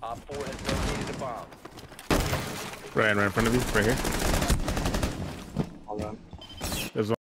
Op 4 has located a bomb. Right in front of you, right here. Hold on. There's